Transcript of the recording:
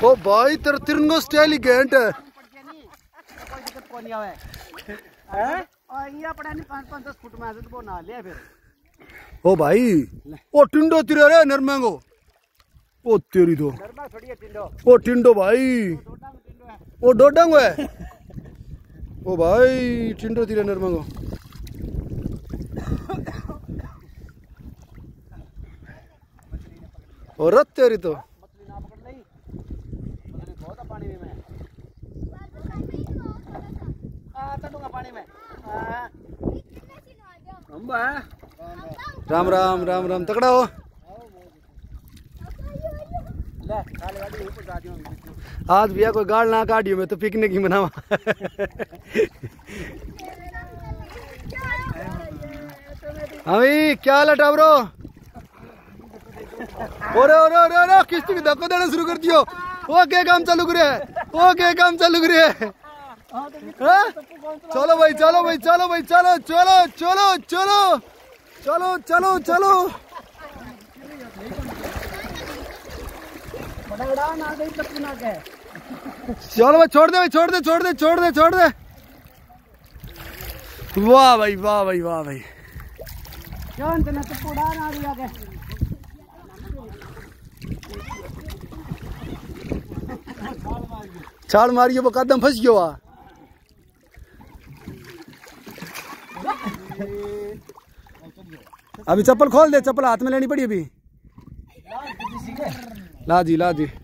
ओ भाई तेरा तिरंगा स्टाइल ही घैंट है। ओ भाई ओ टिंडो तिरे रे नरमेंगो ओ तेरी तो ओ टिंडो भाई ओ डोडंग है ओ भाई टिंडो तिरे नरमेंगो और तेरी तो राम राम राम राम तकड़ा हो। आज भैया कोई गाड़ ना काटियो मैं तो पिकनिक ही मनावा। हाँ भाई क्या हाल है टाबरो। ओरे ओरे ओरे ओरे किस्ती की धक्का देना शुरू कर दियो। ओके काम चालू करे ओके काम चालू करे। चलो भाई चलो भाई चलो भाई चलो चलो चलो चलो चलो चलो चलो चलो भाई छोड़ दे भाई छोड़ दे छोड़ दे छोड़ दे छोड़ दे। वाह भाई वाह भाई वाह भाई छाल मारियो वो कदम फंस गयो। अभी चप्पल खोल दे चप्पल हाथ में लेनी पड़ी अभी। ला जी ला जी।